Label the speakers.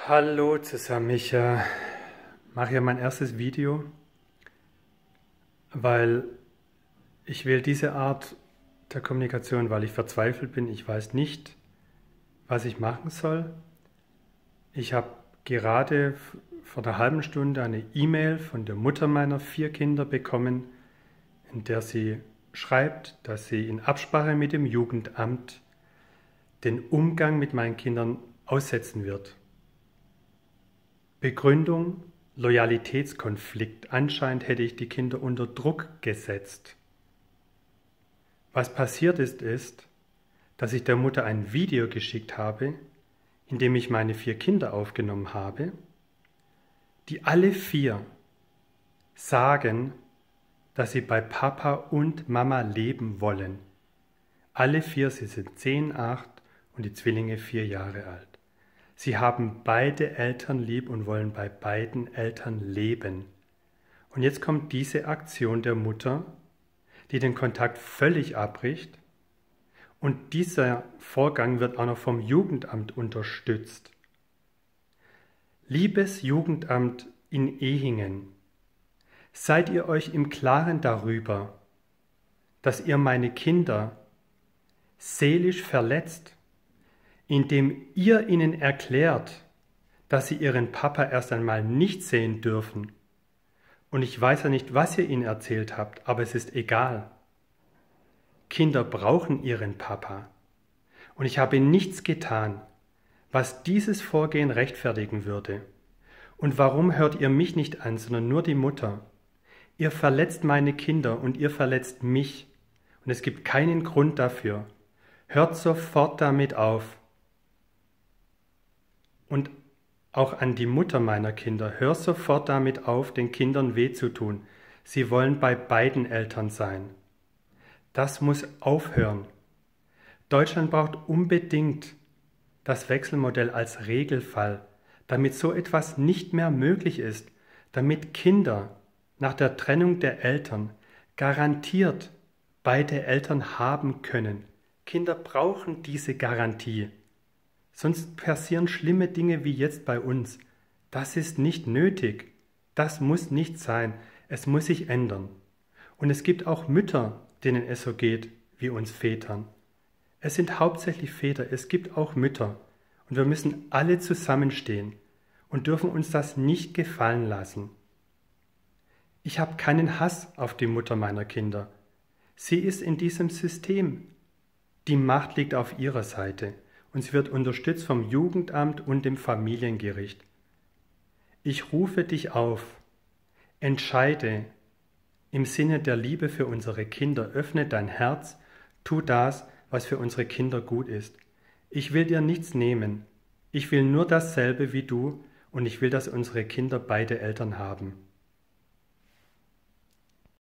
Speaker 1: Hallo zusammen, ich mache hier mein erstes Video, weil ich wähle diese Art der Kommunikation, weil ich verzweifelt bin. Ich weiß nicht, was ich machen soll. Ich habe gerade vor einer halben Stunde eine E-Mail von der Mutter meiner 4 Kinder bekommen, in der sie schreibt, dass sie in Absprache mit dem Jugendamt den Umgang mit meinen Kindern aussetzen wird. Begründung: Loyalitätskonflikt. Anscheinend hätte ich die Kinder unter Druck gesetzt. Was passiert ist, dass ich der Mutter ein Video geschickt habe, in dem ich meine 4 Kinder aufgenommen habe, die alle 4 sagen, dass sie bei Papa und Mama leben wollen. Alle 4, sie sind 10, 8 und die Zwillinge 4 Jahre alt. Sie haben beide Eltern lieb und wollen bei beiden Eltern leben. Und jetzt kommt diese Aktion der Mutter, die den Kontakt völlig abbricht. Und dieser Vorgang wird auch noch vom Jugendamt unterstützt. Liebes Jugendamt in Ehingen, seid ihr euch im Klaren darüber, dass ihr meine Kinder seelisch verletzt, indem ihr ihnen erklärt, dass sie ihren Papa erst einmal nicht sehen dürfen. Und ich weiß ja nicht, was ihr ihnen erzählt habt, aber es ist egal. Kinder brauchen ihren Papa. Und ich habe nichts getan, was dieses Vorgehen rechtfertigen würde. Und warum hört ihr mich nicht an, sondern nur die Mutter? Ihr verletzt meine Kinder und ihr verletzt mich. Und es gibt keinen Grund dafür. Hört sofort damit auf. Und auch an die Mutter meiner Kinder, hör sofort damit auf, den Kindern weh zu tun. Sie wollen bei beiden Eltern sein. Das muss aufhören. Deutschland braucht unbedingt das Wechselmodell als Regelfall, damit so etwas nicht mehr möglich ist, damit Kinder nach der Trennung der Eltern garantiert beide Eltern haben können. Kinder brauchen diese Garantie. Sonst passieren schlimme Dinge wie jetzt bei uns. Das ist nicht nötig. Das muss nicht sein. Es muss sich ändern. Und es gibt auch Mütter, denen es so geht wie uns Vätern. Es sind hauptsächlich Väter, es gibt auch Mütter. Und wir müssen alle zusammenstehen und dürfen uns das nicht gefallen lassen. Ich habe keinen Hass auf die Mutter meiner Kinder. Sie ist in diesem System. Die Macht liegt auf ihrer Seite. Und sie wird unterstützt vom Jugendamt und dem Familiengericht. Ich rufe dich auf, entscheide im Sinne der Liebe für unsere Kinder, öffne dein Herz, tu das, was für unsere Kinder gut ist. Ich will dir nichts nehmen, ich will nur dasselbe wie du und ich will, dass unsere Kinder beide Eltern haben.